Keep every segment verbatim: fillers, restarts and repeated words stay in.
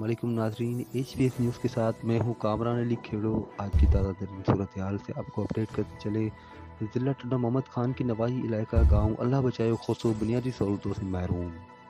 अस्सलामुअलैकुम नाजरीन, H P S news के साथ मैं हूँ कामरान अली खेड़ो। आज की ताज़ा तरीन सूरत हाल से आपको अपडेट करते चले। ज़िला टड्डा मोहम्मद खान की नवाही इलाका गांव अल्लाह बचाए खुसो बुनियादी सहूलतों से महरूम।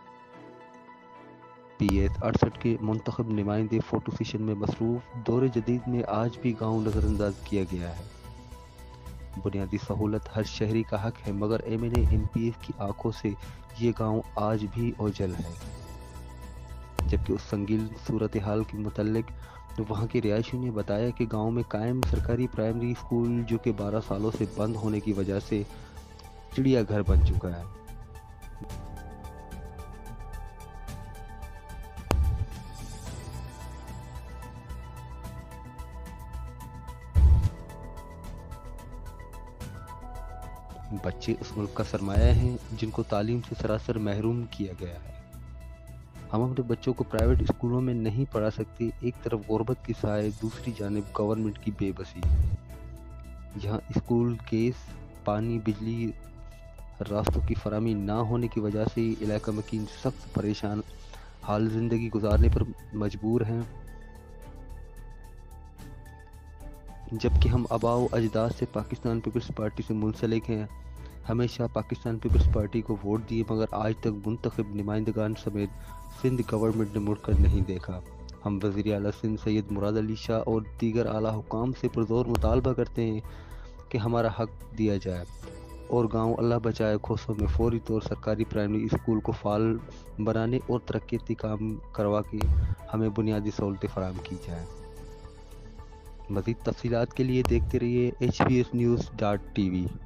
पी एस अड़सठ के मुंतखब नुमाइंदे फ़ोटो सेशन में मसरूफ़। दौरे जदीद में आज भी गाँव नज़रअंदाज किया गया है। बुनियादी सहूलत हर शहरी का हक है, मगर M N A M P F की आंखों से ये गाँव आज भी ओझल है। जबकि उस संगीन सूरत हाल के मुतल्लिक वहाँ के रिहायशियों ने बताया कि गांव में कायम सरकारी प्राइमरी स्कूल जो कि बारह सालों से बंद होने की वजह से चिड़िया घर बन चुका है। बच्चे उस मुल्क का सरमाया हैं जिनको तालीम से सरासर महरूम किया गया है। हम अपने बच्चों को प्राइवेट स्कूलों में नहीं पढ़ा सकते। एक तरफ गुर्बत की साए, दूसरी जानिब गवर्नमेंट की बेबसी। यहाँ स्कूल, गैस, पानी, बिजली, रास्तों की फराहमी ना होने की वजह से इलाका मकीन सख्त परेशान हाल ज़िंदगी गुजारने पर मजबूर हैं। जबकि हम आबाओ अजदाद से पाकिस्तान पीपल्स पार्टी से मुंसलिक हैं, हमेशा पाकिस्तान पीपल्स पार्टी को वोट दिए, मगर आज तक मुंतखब नुमाइंदगान समेत सिंध गवर्नमेंट ने मुड़कर नहीं देखा। हम वज़ीर आला सिंध सैयद मुराद अली शाह और दीगर आला हुकाम से पुरज़ोर मुतालबा करते हैं कि हमारा हक दिया जाए और गांव अल्लाह बचाए खोसों में फौरी तौर सरकारी प्राइमरी स्कूल को फाल बनाने और तरक्याती काम करवा के हमें बुनियादी सहूलतें फराहम की जाए। मज़ीद तफ़सीलात के लिए देखते रहिए H P S news dot T we.